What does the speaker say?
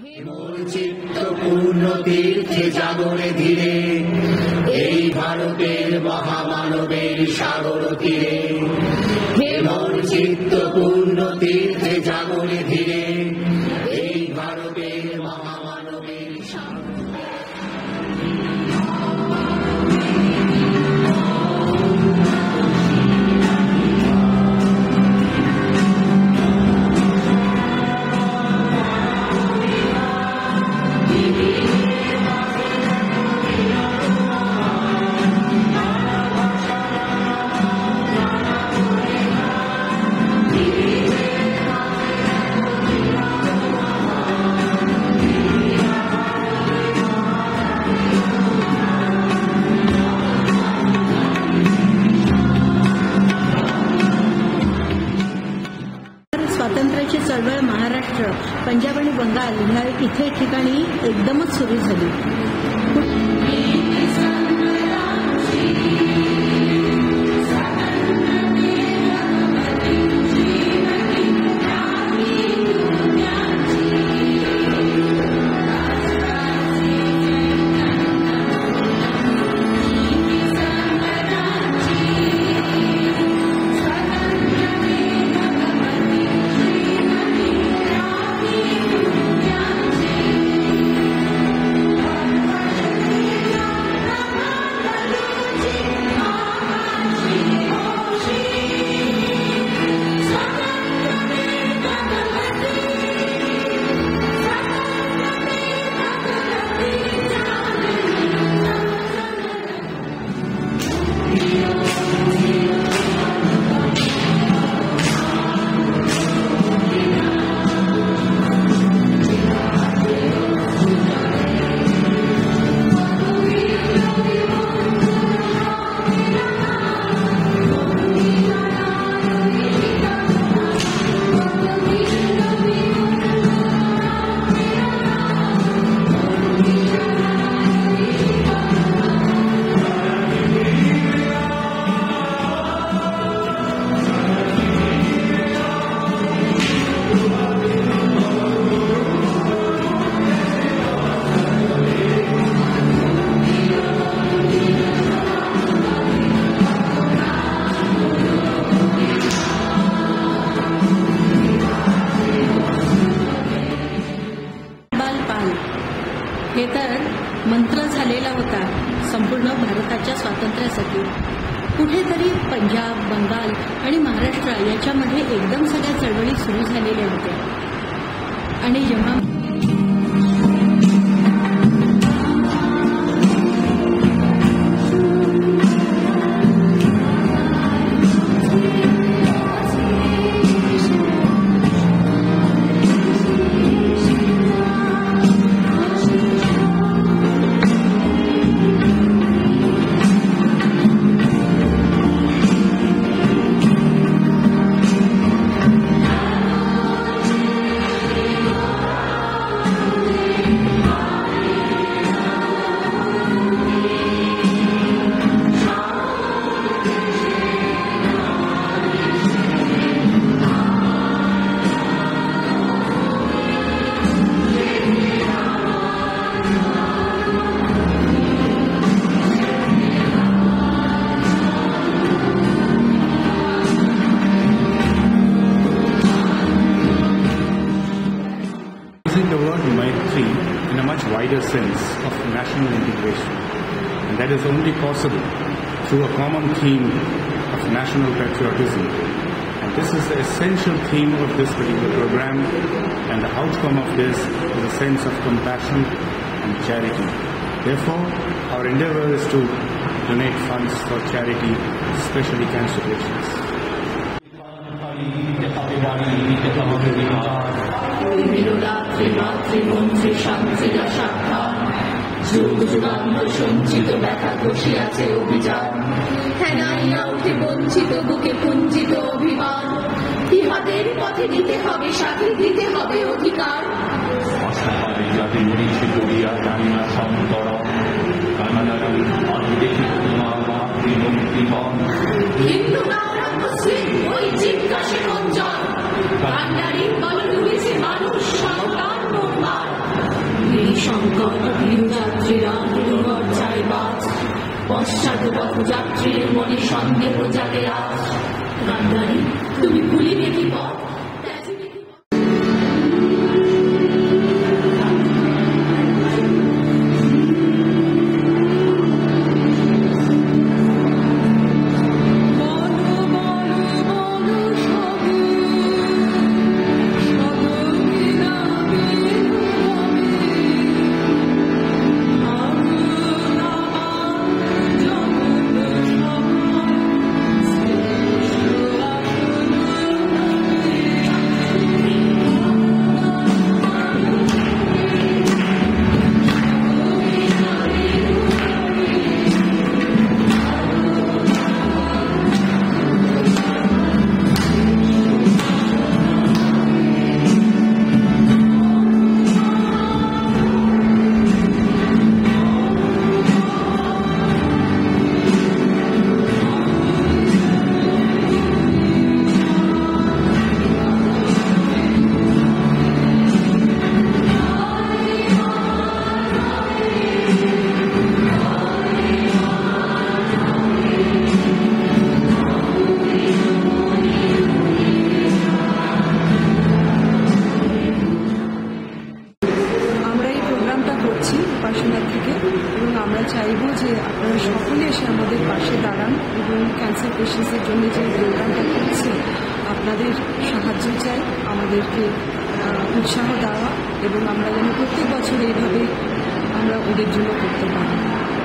চিত্তপূর্ণ তীর্থে জাগরে ধীরে এই ভারতের মহামানবের সাগর তীরে, হে মোর চিত্তপূর্ণ তীর্থে জাগরে ধীরে এই ভারতের মহামানবের সাগর। स्वातंत्र्याची चळवळ महाराष्ट्र, पंजाब आणि बंगाल ह्या इथे ठिकाणी एकदमच सुरू झाली. हे तर मंत्र झालेला होता संपूर्ण भारताच्या स्वातंत्र्यासाठी. कुठेतरी पंजाब, बंगाल आणि महाराष्ट्र याच्यामध्ये एकदम सगळ्या चळवळी सुरू झालेल्या होत्या. आणि जेव्हा using the word Maitree in a much wider sense of national integration, and that is only possible through a common theme of national patriotism. And this is the essential theme of this particular program, and the outcome of this is a sense of compassion and charity. Therefore, our endeavor is to donate funds for charity, especially cancer patients. যুগ যুগান্ত সঞ্চিত ব্যথা ঘষিয়াছে অভিযান, ঠেঙাইয়া উঠে বঞ্চিত বুকে পুঞ্জিত অভিমান, ইহাদের পথে দিতে হবে সাথে দিতে হবে অধিকার। অসহায় জাতি মরিচে করিয়া জানি না সন্তরণ, কানাডার আমি দেখি তোমার মাতৃমূর্তিমন। হিন্দু না মুসলিম ওই জিজ্ঞাসে রঞ্জন, কান্ডারি বল ডুবেছে মানুষ সন্তান মোরমার। সংকট যাত্রীরা দুর্গর চাই বাস পশ্চাৎ পথযাত্রীর মনে সন্দেহ জাগে আজ গান্ধারী তুমি ভুলিবে কি পথ চাইব যে আপনারা সকলে এসে আমাদের পাশে দাঁড়ান এবং ক্যান্সার পেশেন্টসের জন্য যে প্রোগ্রামটা করছে আপনাদের সাহায্য চাই, আমাদেরকে উৎসাহ দেওয়া এবং আমরা যেন প্রত্যেক বছর এইভাবে আমরা ওদের জন্য করতে পারি।